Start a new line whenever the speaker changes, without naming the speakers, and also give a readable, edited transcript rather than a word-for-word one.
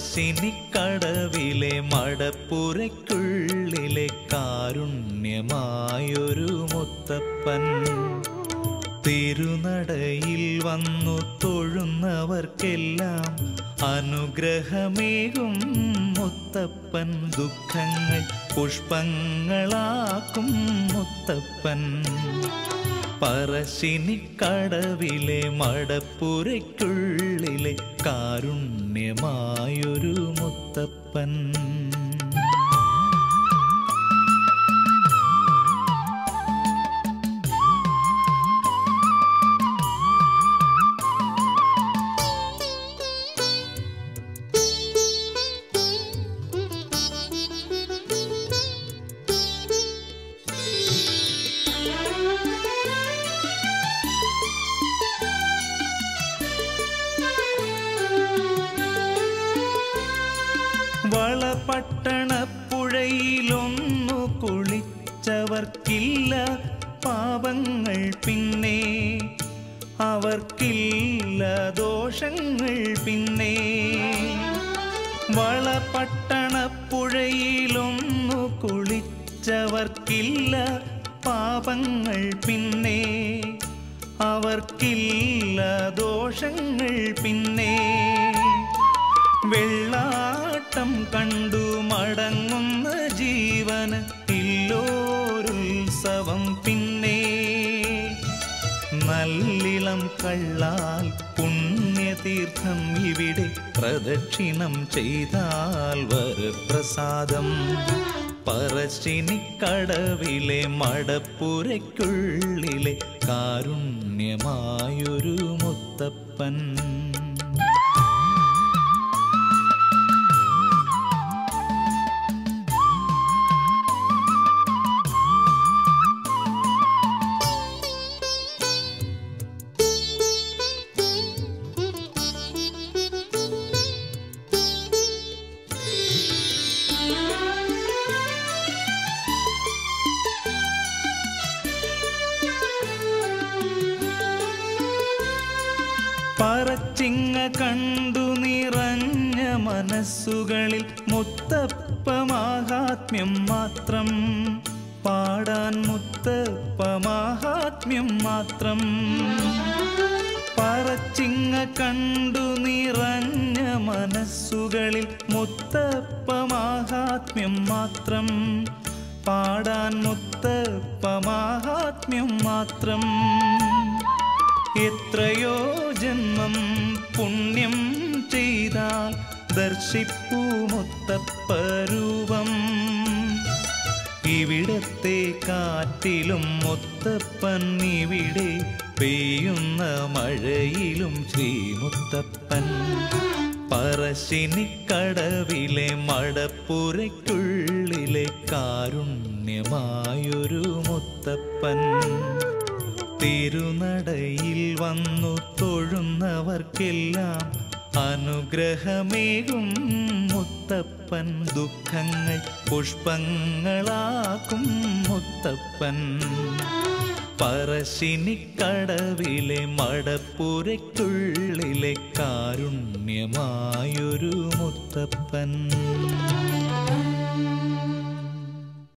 പറശ്ശിനിക്കടവിലെ മടപ്പുരയ്ക്കുള്ളിലെ കാരുണ്യമായൊരു മുത്തപ്പൻ തിരുനടയിൽ വന്നു തൊഴുന്നവർക്കെല്ലാം അനുഗ്രഹമേകും മുത്തപ്പൻ ദുഃഖങ്ങൾ പുഷ്പങ്ങളാക്കും മുത്തപ്പൻ പറശ്ശിനിക്കടവിലെ മടപ്പുരയ്ക്കുള്ളിലെ കാരുണ്യമായൊരു മുത്തപ്പൻ വളപട്ടണപ്പുഴയിലൊന്നു കുളിച്ചവർക്കില്ല പാപങ്ങൾ പിന്നെ അവർക്കില്ല ദോഷങ്ങൾ പിന്നെ വളപട്ടണപ്പുഴയിലൊന്നു കുളിച്ചവർക്കില്ല പാപങ്ങൾ പിന്നെ അവർക്കില്ല ദോഷങ്ങൾ പിന്നെ വെള്ളാട്ടം കണ്ടു മടങ്ങുന്ന ജീവന് ഇല്ലോരുത്സവം പിന്നെ നല്ലിളം കള്ളാൽ പുണ്യതീർത്ഥം ഇവിടെ പ്രദക്ഷിണം ചെയ്താൽ വരപ്രസാദം പറശ്ശിനിക്കടവിലെ മടപ്പുരയ്ക്കുള്ളിലെ കാരുണ്യമായൊരു മുത്തപ്പൻ പറച്ചിങ്ങ കണ്ടു നിറഞ്ഞ മനസ്സുകളിൽ മുത്തപ്പ മാഹാത്മ്യം മാത്രം പാടാൻ മുത്തപ്പ മാഹാത്മ്യം മാത്രം പറച്ചിങ്ങ കണ്ടു നിറഞ്ഞ മനസ്സുകളിൽ മുത്തപ്പ മാഹാത്മ്യം മാത്രം പാടാൻ മുത്തപ്പ മാഹാത്മ്യം മാത്രം എത്രയോ ജന്മം പുണ്യം ചെയ്താൽ ദർശിപ്പൂ മുത്തപ്പരൂപം ഇവിടത്തെ കാറ്റിലും മുത്തപ്പൻ ഇവിടെ പെയ്യുന്ന മഴയിലും ശ്രീമുത്തപ്പൻ പറശ്ശിനിക്കടവിലെ മടപ്പുരയ്ക്കുള്ളിലെ കാരുണ്യമായൊരു മുത്തപ്പൻ തിരുനടയിൽ വന്നു തൊഴുന്നവർക്കെല്ലാം അനുഗ്രഹമേകും മുത്തപ്പൻ ദുഃഖങ്ങൾ പുഷ്പങ്ങളാക്കും മുത്തപ്പൻ പറശ്ശിനിക്കടവിലെ മടപ്പുരയ്ക്കുള്ളിലെ കാരുണ്യമായൊരു മുത്തപ്പൻ